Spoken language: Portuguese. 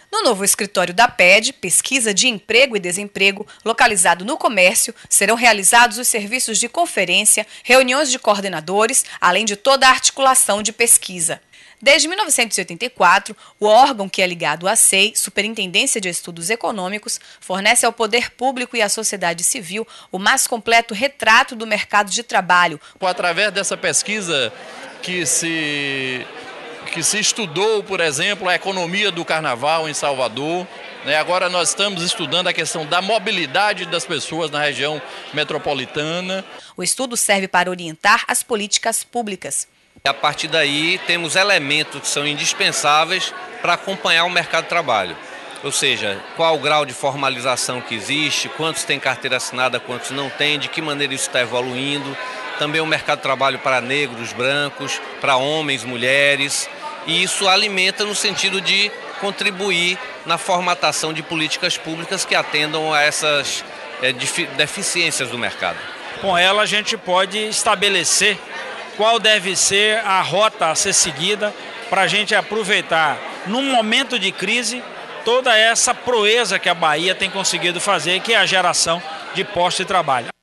No novo escritório da PED, Pesquisa de Emprego e Desemprego, localizado no comércio, serão realizados os serviços de conferência, reuniões de coordenadores, além de toda a articulação de pesquisa. Desde 1984, o órgão que é ligado à SEI, Superintendência de Estudos Econômicos, fornece ao poder público e à sociedade civil o mais completo retrato do mercado de trabalho. Através dessa pesquisa que se estudou, por exemplo, a economia do carnaval em Salvador, agora nós estamos estudando a questão da mobilidade das pessoas na região metropolitana. O estudo serve para orientar as políticas públicas. A partir daí, temos elementos que são indispensáveis para acompanhar o mercado de trabalho. Ou seja, qual o grau de formalização que existe, quantos têm carteira assinada, quantos não têm, de que maneira isso está evoluindo. Também o mercado de trabalho para negros, brancos, para homens, mulheres. E isso alimenta no sentido de contribuir na formatação de políticas públicas que atendam a essas deficiências do mercado. Com ela a gente pode estabelecer qual deve ser a rota a ser seguida para a gente aproveitar, num momento de crise, toda essa proeza que a Bahia tem conseguido fazer, que é a geração de postos de trabalho.